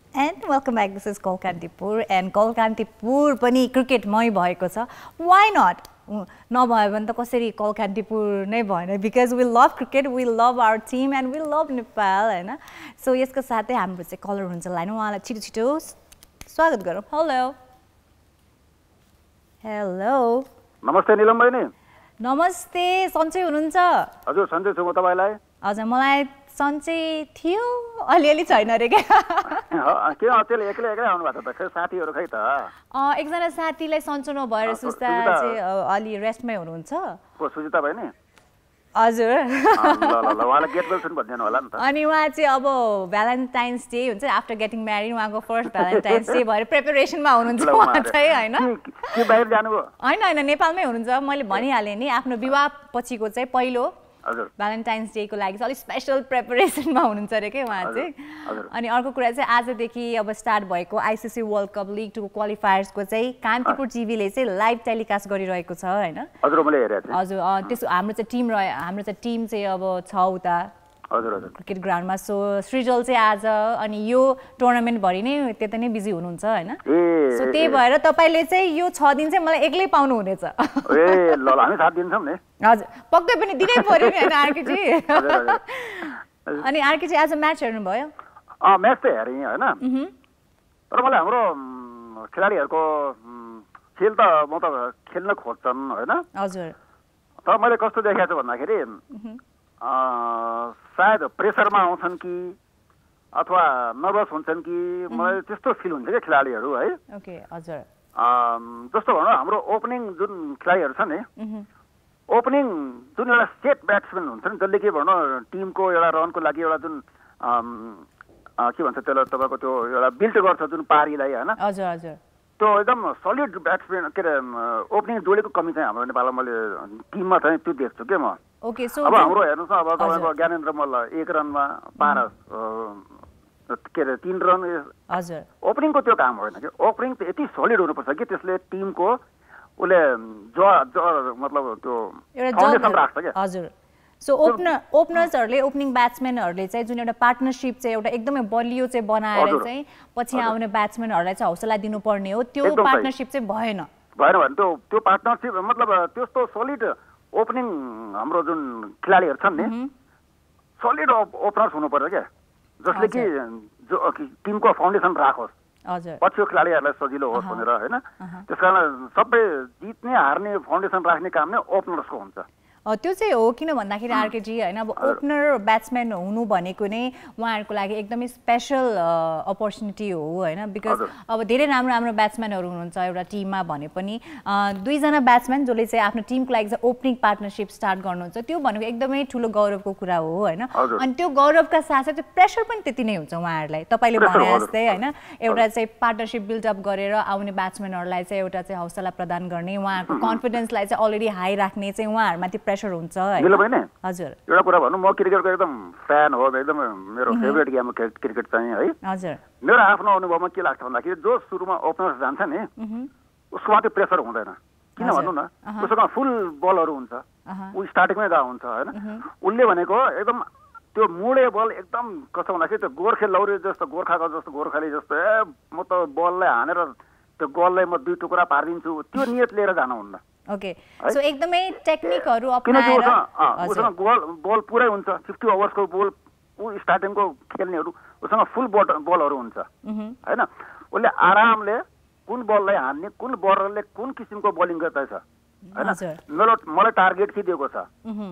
welcome back this is call Kantipur and call Kantipur पनि क्रिकेटमै भएको छ why not नभयो भने त कसरी कल कान्तिपुर नै भएन because we love cricket we love our team and we love Nepal होइन सो यसको साथै हाम्रो चाहिँ कलर हुन्छ लाइन उहाँलाई छिटो छिटो स्वागत गरौँ हेलो हेलो नमस्ते निलम बहिनी नमस्ते सन्चै हुनुहुन्छ हजुर सन्चै छु म तपाईँलाई हजुर मलाई सन्चै थियो अलिअलि छैन अरे क्या के त्यसले एक्लै एक्लै आउनु भएको त साथीहरू खै त एकजना साथीलाई सन्चो नभएर सुस्ता चाहिँ अलि रेस्टमै हुनुहुन्छ को सुजिता बहिनी हजुर ल ल उहाँलाई गेट बेल सुन भनिदिनु होला नि त अनि उहाँ चाहिँ अब भ्यालेन्टाइन्स डे हुन्छ आफ्टर गेटिङ म्यारिड उहाँको फर्स्ट भ्यालेन्टाइन्स डे भएर प्रिपरेसनमा हुनुहुन्छ उहाँ चाहिँ होइन के बाहिर जानुभयो होइन होइन नेपालमै हुनुहुन्छ मैले भनिहालेँ नि आफ्नो विवाह पछिको चाहिँ पहिलो हजुर भ्यालेन्टाइन्स डेको लागि चाहिँ अलिक स्पेसल प्रिपरेसनमा हुनुहुन्छ अरे के उहाँ चाहिँ अनि अर्को कुरा चाहिँ आजदेखि अब स्टार्ट भएको आइसिसी वर्ल्ड कप लिग टूको क्वालिफायर्सको चाहिँ कान्तिपुर टिभीले चाहिँ लाइभ टेलिकास्ट गरिरहेको छ होइन हजुर मैले हेरेको थिएँ हजुर त्यसो हाम्रो चाहिँ टिम रह्यो हाम्रो चाहिँ टिम चाहिँ अब छ उता हजुर हजुर क्रिकेट ग्राउन्डमा सो सृजल चाहिँ आज अनि यो टुर्नामेन्टभरि नै त्यता नै बिजी हुनुहुन्छ होइन सो त्यही भएर तपाईँले चाहिँ यो छ दिन चाहिँ मलाई एक्लै पाउनु हुनेछ ए ल ल हामी साथ दिन्छौँ नि हजुर पक्कै पनि दिनै पर्यो नि होइन आर्केजी अनि आर्केजी आज म्याच हेर्नुभयो अँ म्याच त हेरेँ होइन तर मलाई हाम्रो खेलाडीहरूको खेल त म त खेल्न खोज्छन् होइन हजुर तर मैले कस्तो देखाएको छु भन्दाखेरि सायद प्रेसरमा आउँछन् कि अथवा नर्भस हुन्छन् कि मलाई त्यस्तो फिल हुन्छ क्या खेलाडीहरू है ओके हजुर जस्तो भनौँ हाम्रो ओपनिङ जुन खेलाडीहरू छ नि ओपनिङ जुन एउटा सेट ब्याट्सम्यान हुन्छ नि जसले के भनौँ टिमको एउटा रनको लागि एउटा जुन के भन्छ त्यसलाई तपाईँको त्यो एउटा बिल्ड गर्छ जुन पारीलाई होइन हजुर हजुर त्यो एकदम सलिड ब्याट्सम्यान के अरे ओपनिङ जोडेको कमी चाहिँ हाम्रो नेपालमा मैले टिममा चाहिँ त्यो देख्छु क्या म ओके सो अब हाम्रो हेर्नुहोस् न अब तपाईँको ज्ञानेन्द्र मल्ल एक रनमा बाह्र के अरे तिन रन हजुर ओपनिङको त्यो काम होइन कि ओपनिङ त यति सलिड हुनुपर्छ कि त्यसले टिमको उसले ज मतलब त्यो फाउन्डेसन राख्छ क्या हजुर सो ओपनर ओपनर्सहरूले ओपनिङ ब्याट्सम्यानहरूले चाहिँ जुन एउटा पार्टनरसिप चाहिँ एउटा एकदमै बलियो चाहिँ बनाएर चाहिँ पछि आउने ब्याट्सम्यानहरूलाई चाहिँ हौसला दिनुपर्ने हो त्यो पार्टनरसिप चाहिँ भएन भएन भने त्यो त्यो पार्टनरसिप मतलब त्यस्तो सलिड ओपनिङ हाम्रो जुन खेलाडीहरू छन् नि सलिड ओपनर्स हुनु पर्छ क्या जसले कि जो टिमको फाउन्डेसन राखोस् पछिको खेलाडीहरूलाई सजिलो होस् भनेर होइन त्यस कारण सबै जित्ने हार्ने फाउन्डेसन राख्ने काम नै ओपनर्सको हुन्छ त्यो चाहिँ हो किन भन्दाखेरि आरकेजी होइन अब ओपनर ब्याट्सम्यान हुनु भनेको नै उहाँहरूको लागि एकदमै स्पेसल अपर्च्युनिटी हो होइन बिकज अब धेरै राम्रो राम्रो ब्याट्सम्यानहरू हुनुहुन्छ एउटा टिममा भने पनि दुईजना ब्याट्सम्यान जसले चाहिँ आफ्नो टिमको लागि चाहिँ ओपनिङ पार्टनरसिप स्टार्ट गर्नुहुन्छ त्यो भनेको एकदमै ठुलो गौरवको कुरा हो होइन अनि त्यो गौरवका साथसाथै प्रेसर पनि त्यति नै हुन्छ उहाँहरूलाई तपाईँले भने जस्तै होइन एउटा चाहिँ पार्टनरसिप बिल्डअप गरेर आउने ब्याट्सम्यानहरूलाई चाहिँ एउटा चाहिँ हौसला प्रदान गर्ने उहाँहरूको कन्फिडेन्सलाई चाहिँ अलरेडी हाई राख्ने चाहिँ उहाँहरूमाथि हुन्छ हजुर एउटा कुरा भन्नु म क्रिकेटको एकदम फ्यान हो एकदम मेरो फेभरेट गेम क्रिकेट चाहिँ है हजुर मेरो आफ्नो अनुभवमा के लाग्छ भन्दाखेरि जो सुरुमा ओपनर्स जान्छ नि उसको मात्रै प्रेसर हुँदैन किन भन्नु न उसको फुल बलहरू हुन्छ ऊ स्टार्टिङमै गएको हुन्छ होइन उसले भनेको एकदम त्यो मुडे बल एकदम कस्तो भन्दाखेरि त्यो गोर्खे लौरे जस्तो गोर्खाको जस्तो गोर्खाली जस्तो ए म त बललाई हानेर त्यो गोललाई म दुई टुक्रा पारिदिन्छु त्यो नियत लिएर जानुहुन्न ओके सो एकदमै टेक्निकहरू अपनाएर उसँग गोल बल पुरै हुन्छ फिफ्टी ओभर्सको बल ऊ स्टार्टिङको खेल्नेहरू उसँग फुल बल बलहरू हुन्छ होइन उसले आरामले कुन बललाई हान्ने कुन बलरले कुन किसिमको बलिङ गर्दैछ होइन मेरो मलाई टार्गेट के दिएको छ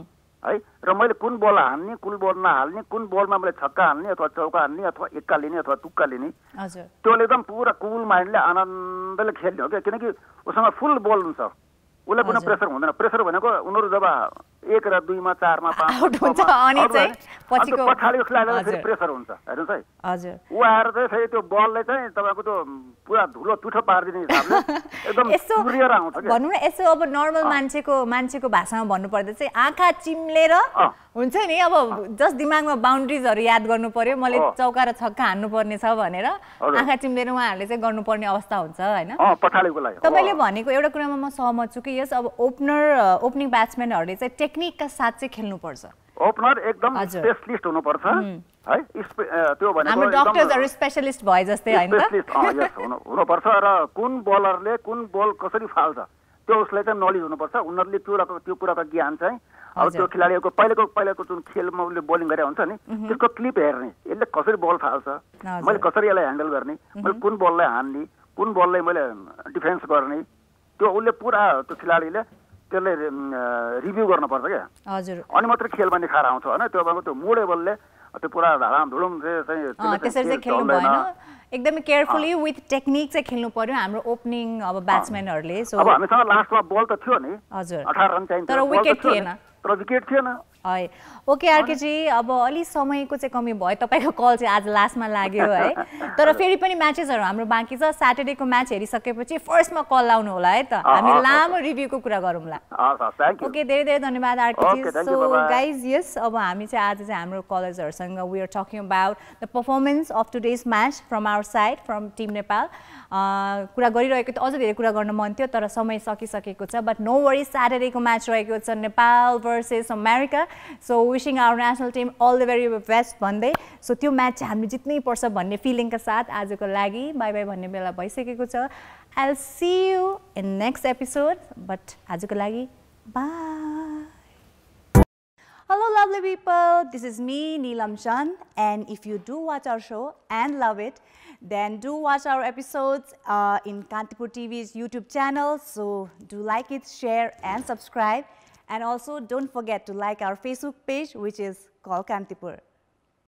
है र मैले कुन बल हान्ने कुन बल नहाल्ने कुन बलमा मैले छक्का हान्ने अथवा चौका हान्ने अथवा एक्का लिने अथवा तुक्का लिने त्यो एकदम पुरा कुल माइन्डले आनन्दले खेल्ने हो क्या किनकि उसँग फुल बल हुन्छ उसलाई कुनै प्रेसर हुँदैन प्रेसर भनेको उनीहरू जब एक र दुईमा चारमा पछाडि प्रेसर हुन्छ हेर्नुहोस् है हजुर ऊ आएर चाहिँ फेरि त्यो बललाई चाहिँ तपाईँको त्यो पुरा धुलो पिठो पारिदिने हिसाबले एकदम सुरिएर आउँछ भनौँ न यसो अब नर्मल मान्छेको मान्छेको भाषामा भन्नुपर्दा चाहिँ आँखा चिम्लेर हुन्छ नि अब जस्ट दिमागमा बााउन्ड्रिजहरू याद गर्नु पर्यो मैले चौका र छक्का हान्नु पर्ने छ भनेर आँखा चिम्लेर उहाँहरूले चाहिँ गर्नुपर्ने अवस्था हुन्छ होइन पछाडिको लागि तपाईँले भनेको एउटा कुरामा म सहमत छु कि यस अब ओपनर ओपनिङ ब्याट्सम्यानहरूले चाहिँ टेक्निकका साथ चाहिँ खेल्नुपर्छ ओपनर एकदम स्पेशलिस्ट हुनुपर्छ है त्यो भनेको हाम्रो डक्टर्सहरु स्पेशलिस्ट भए जस्तै हैन त स्पेशलिस्ट यस हुनु हुनुपर्छ र कुन बलरले कुन बल कसरी फाल्छ त्यो उसलाई चाहिँ नलेज हुनुपर्छ उनीहरूले त्यो त्यो कुराको ज्ञान चाहिँ अब त्यो खेलाडीको पहिलेको पहिलेको जुन खेलमा उसले बोलिङ गरे हुन्छ नि त्यसको क्लिप हेर्ने यसले कसरी बल फाल्छ मैले कसरी यसलाई ह्यान्डल गर्ने मैले कुन बललाई हान्ने कुन बललाई मैले डिफेन्स गर्ने त्यो उसले पुरा त्यो खेलाडीले त्यसले रिभ्यू गर्नुपर्छ क्या हजुर अनि मात्रै खेलमा निखार आउँछ हैन त्यो भएको त्यो मोडेबलले त्यो पुरा धाम धुडुम चाहिँ त्यसरी चाहिँ खेल्नु भएन एकदमै केयरफुली विथ टेक्निक चाहिँ खेल्नु पर्यो हाम्रो ओपनिङ अब ब्याट्सम्यानहरुले सो अब हामीसँग लास्टमा बल त थियो नि हजुर अठार रन चाहिन्छ तर विकेट थिएन तर विकेट थिएन है ओके आरके जी अब अलि समयको चाहिँ कमी भयो तपाईको कल चाहिँ आज लास्टमा लाग्यो है तर फेरि पनि म्याचेसहरु हाम्रो बाँकी छ स्याटरडेको म्याच हेरिसकेपछि फर्स्टमा कल लाउनु होला है त हामी लामो रिभ्यूको कुरा गरौँला हस् हस् थ्यांक यू ओके धेरै धेरै धन्यवाद RK ji so guys yes अब हामी चाहिँ आज चाहिँ हाम्रो कलेजहरुसँग we are talking about the performance of today's match from our side from team Nepal कुरा गरिरहेको त अझ धेरै कुरा गर्न मन थियो तर समय सकिसकेको छ बट नो वरी स्याटरडेको म्याच रहेको छ Nepal versus America so wishing our national team all the very best भन्दै सो त्यो म्याच चाहिँ हामीले जित्नै पर्छ भन्ने फिलिङका साथ आजको लागि बाई बाई भन्ने बेला भइसकेको छ I will see you in next episode but आजको लागि bye Hello lovely people, this is me Neelam Chand and if you do watch our show and love it then do watch our episodes uh, in Kantipur T V's YouTube channel, so do like it, share and subscribe and also don't forget to like our Facebook page which is called Kantipur.